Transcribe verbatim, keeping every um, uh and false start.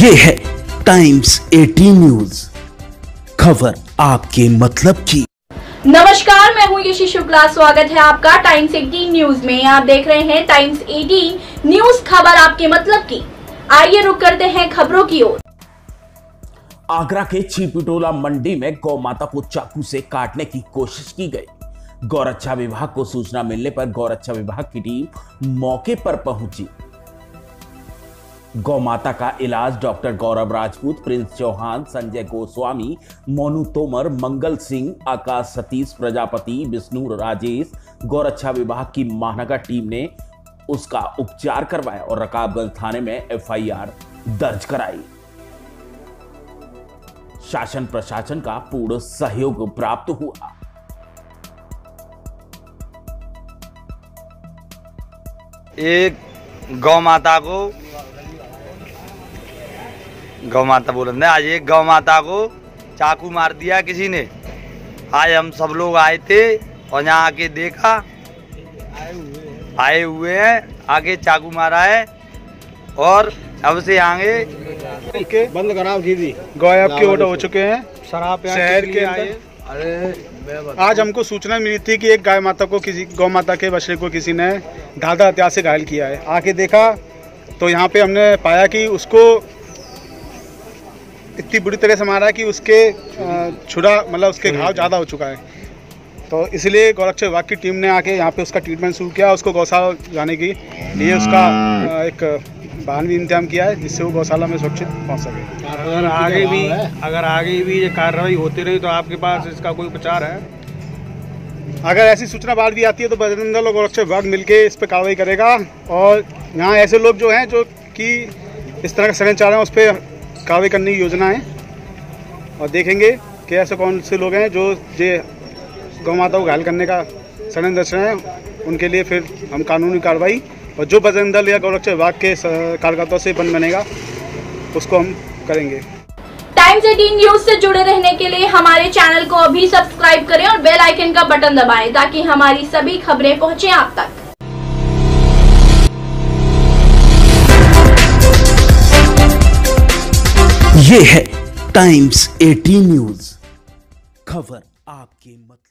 ये है टाइम्स अठारह न्यूज, खबर आपके मतलब की। नमस्कार, मैं हूं यशी शुक्ला। स्वागत है आपका टाइम्स अठारह न्यूज में। आप देख रहे हैं टाइम्स अठारह न्यूज, खबर आपके मतलब की। आइए रुक करते हैं खबरों की ओर। आगरा के छिपिटोला मंडी में गौ माता को चाकू से काटने की कोशिश की गई। गौरक्षा विभाग को सूचना मिलने पर गौरक्षा विभाग की टीम मौके पर पहुंची। गौ माता का इलाज डॉक्टर गौरव राजपूत, प्रिंस चौहान, संजय गोस्वामी, मोनू तोमर, मंगल सिंह, आकाश सतीश प्रजापति, विष्णु राजेश, गौरक्षा विभाग की महानगर टीम ने उसका उपचार करवाया और रकाबगंज थाने में एफ आई आर दर्ज कराई। शासन प्रशासन का पूर्ण सहयोग प्राप्त हुआ। एक गौ माता को गौ माता बोल रहे आज एक गौ माता को चाकू मार दिया किसी ने। आज हम सब लोग आए थे और यहाँ आके देखा, आए हुए हैं, आगे चाकू मारा है और अब से आगे के बंद कराओ दीदी। गौ आपके ऑर्डर हो चुके हैं शराब शहर के आए। अरे आज हमको सूचना मिली थी कि एक गाय माता को किसी गौ माता के बछड़े को किसी ने धाधा हथियार से घायल किया है। आके देखा तो यहाँ पे हमने पाया कि उसको इतनी बुरी तरह से मारा कि उसके छुरा मतलब उसके घाव ज़्यादा हो चुका है। तो इसलिए गौरक्षा विभाग की टीम ने आके यहाँ पे उसका ट्रीटमेंट शुरू किया। उसको गौशाला जाने के लिए उसका एक वाहन भी इंतजाम किया है जिससे वो गौशाला में सुरक्षित पहुँच सके। अगर आगे भी अगर आगे भी ये कार्रवाई होती रही तो आपके पास इसका कोई उपचार है? अगर ऐसी सूचना बाहर भी आती है तो बजरंग दल और गौरक्षा विभाग मिलकर इस पर कार्रवाई करेगा। और यहाँ ऐसे लोग जो हैं जो कि इस तरह का षड्यंत्र चला रहे हैं उस पर कार्रवाई करने की योजना है और देखेंगे कि ऐसे कौन से लोग हैं जो जे गौ माता को घायल करने का षड्यंत्र रच रहे हैं। उनके लिए फिर हम कानूनी कार्रवाई और जो बजरंग दल या गौरक्षा विभाग के कार्यकर्ताओं से बन बनेगा उसको हम करेंगे। टाइम्स अठारह न्यूज से जुड़े रहने के लिए हमारे चैनल को अभी सब्सक्राइब करें और बेल आइकन का बटन दबाएं ताकि हमारी सभी खबरें पहुंचे आप तक। ये है टाइम्स अठारह न्यूज, खबर आपके मतलब।